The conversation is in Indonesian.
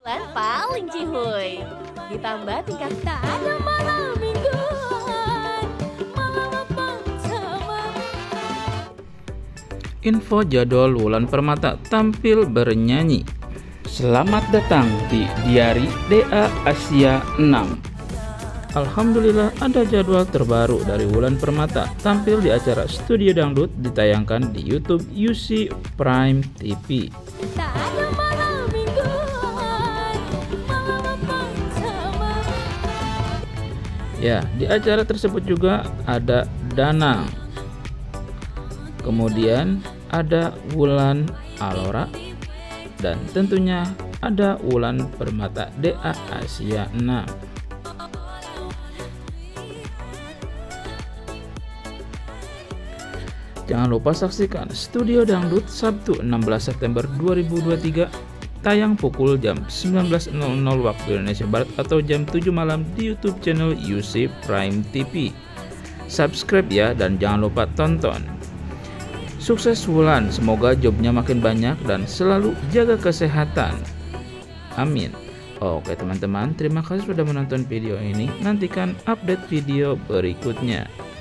Bulan paling cihuy. Ditambah tingkat tak ada malam mingguan. Malam apa sama. Info jadwal Wulan Permata tampil bernyanyi. Selamat datang di Diari DA Asia 6. Alhamdulillah ada jadwal terbaru dari Wulan Permata tampil di acara Studio Dangdut ditayangkan di YouTube UC Prime TV. Tak ada malam mingguan. Malam apa sama. Ya, di acara tersebut juga ada Danang. Kemudian ada Wulan Alora dan tentunya ada Wulan Permata DA Asia 6. Jangan lupa saksikan Studio Dangdut Sabtu 16 September 2023 tayang pukul jam 19.00 waktu Indonesia Barat atau jam 7 malam di YouTube channel UC Prime TV. Subscribe ya dan jangan lupa tonton. Sukses Wulan, semoga jobnya makin banyak dan selalu jaga kesehatan. Amin. Oke teman-teman, terima kasih sudah menonton video ini. Nantikan update video berikutnya.